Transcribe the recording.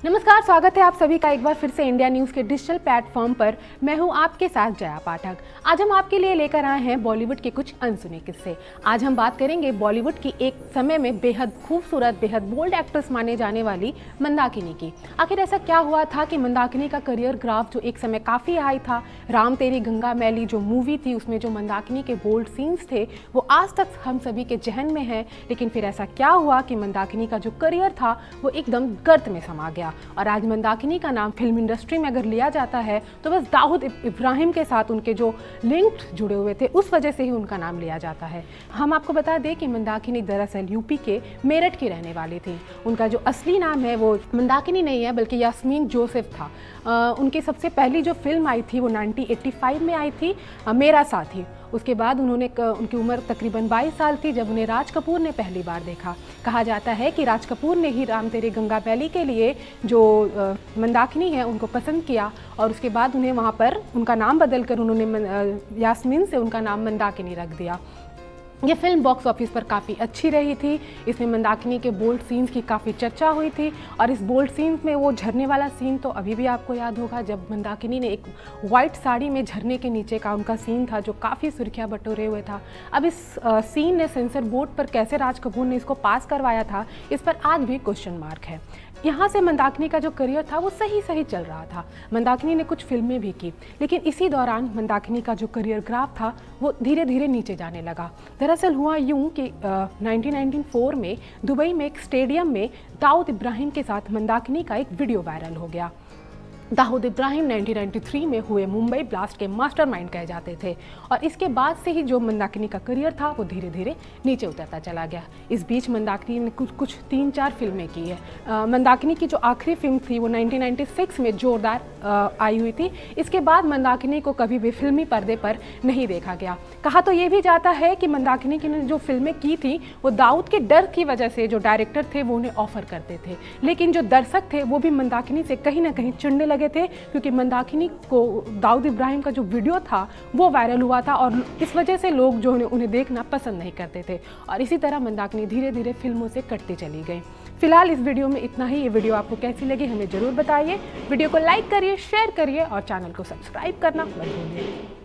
नमस्कार, स्वागत है आप सभी का एक बार फिर से इंडिया न्यूज़ के डिजिटल प्लेटफॉर्म पर। मैं हूं आपके साथ जया पाठक। आज हम आपके लिए लेकर आए हैं बॉलीवुड के कुछ अनसुने किस्से। आज हम बात करेंगे बॉलीवुड की एक समय में बेहद खूबसूरत, बेहद बोल्ड एक्ट्रेस माने जाने वाली मंदाकिनी की। आखिर ऐसा क्या हुआ था कि मंदाकिनी का करियर ग्राफ जो एक समय काफ़ी हाई था, राम तेरी गंगा मैली जो मूवी थी उसमें जो मंदाकिनी के बोल्ड सीन्स थे वो आज तक हम सभी के जहन में है। लेकिन फिर ऐसा क्या हुआ कि मंदाकिनी का जो करियर था वो एकदम गर्त में समा गया और आज मंदाकिनी का नाम फिल्म इंडस्ट्री में अगर लिया जाता है तो बस दाऊद इब्राहिम के साथ उनके जो लिंक जुड़े हुए थे उस वजह से ही उनका नाम लिया जाता है। हम आपको बता दें कि मंदाकिनी दरअसल यूपी के मेरठ की रहने वाली थी। उनका जो असली नाम है वो मंदाकिनी नहीं है बल्कि यास्मीन जोसेफ था। उनकी सबसे पहली जो फिल्म आई थी वो 1985 में आई थी, मेरा साथी। उसके बाद उनकी उम्र तकरीबन 22 साल थी जब उन्हें राज कपूर ने पहली बार देखा। कहा जाता है कि राज कपूर ने ही राम तेरी गंगा मैली के लिए जो मंदाकिनी है उनको पसंद किया और उसके बाद उन्हें वहाँ पर उनका नाम बदलकर उन्होंने यास्मीन से उनका नाम मंदाकिनी रख दिया। ये फिल्म बॉक्स ऑफिस पर काफ़ी अच्छी रही थी। इसमें मंदाकिनी के बोल्ड सीन्स की काफ़ी चर्चा हुई थी और इस बोल्ड सीन्स में वो झरने वाला सीन तो अभी भी आपको याद होगा जब मंदाकिनी ने एक वाइट साड़ी में झरने के नीचे का उनका सीन था जो काफ़ी सुर्खियां बटोरे हुए था। अब इस सीन ने सेंसर बोर्ड पर कैसे राज कपूर ने इसको पास करवाया था, इस पर आज भी क्वेश्चन मार्क है। यहाँ से मंदाकिनी का जो करियर था वो सही चल रहा था। मंदाकिनी ने कुछ फिल्में भी की, लेकिन इसी दौरान मंदाकिनी का जो करियर ग्राफ था वो धीरे धीरे नीचे जाने लगा। दरअसल हुआ यूं कि 1994 में दुबई में एक स्टेडियम में दाऊद इब्राहिम के साथ मंदाकिनी का एक वीडियो वायरल हो गया। दाऊद इब्राहिम 1993 में हुए मुंबई ब्लास्ट के मास्टरमाइंड कहे जाते थे और इसके बाद से ही जो मंदाकिनी का करियर था वो धीरे धीरे नीचे उतरता चला गया। इस बीच मंदाकिनी ने कुछ 3-4 फिल्में की है। मंदाकिनी की जो आखिरी फिल्म थी वो 1996 में जोरदार आई हुई थी। इसके बाद मंदाकिनी को कभी भी फिल्मी पर्दे पर नहीं देखा गया। कहा तो ये भी जाता है कि मंदाकिनी ने जो फिल्में की थी वो दाऊद के डर की वजह से जो डायरेक्टर थे वो उन्हें ऑफर करते थे, लेकिन जो दर्शक थे वो भी मंदाकिनी से कहीं ना कहीं चिढ़ने लगे थे क्योंकि मंदाकिनी को दाऊद इब्राहिम का जो वीडियो था वो वायरल हुआ था और इस वजह से लोग जो उन्हें देखना पसंद नहीं करते थे और इसी तरह मंदाकिनी धीरे धीरे फिल्मों से कटती चली गई। फिलहाल इस वीडियो में इतना ही। ये वीडियो आपको कैसी लगी हमें जरूर बताइए। वीडियो को लाइक करिए, शेयर करिए और चैनल को सब्सक्राइब करना मत भूलिए।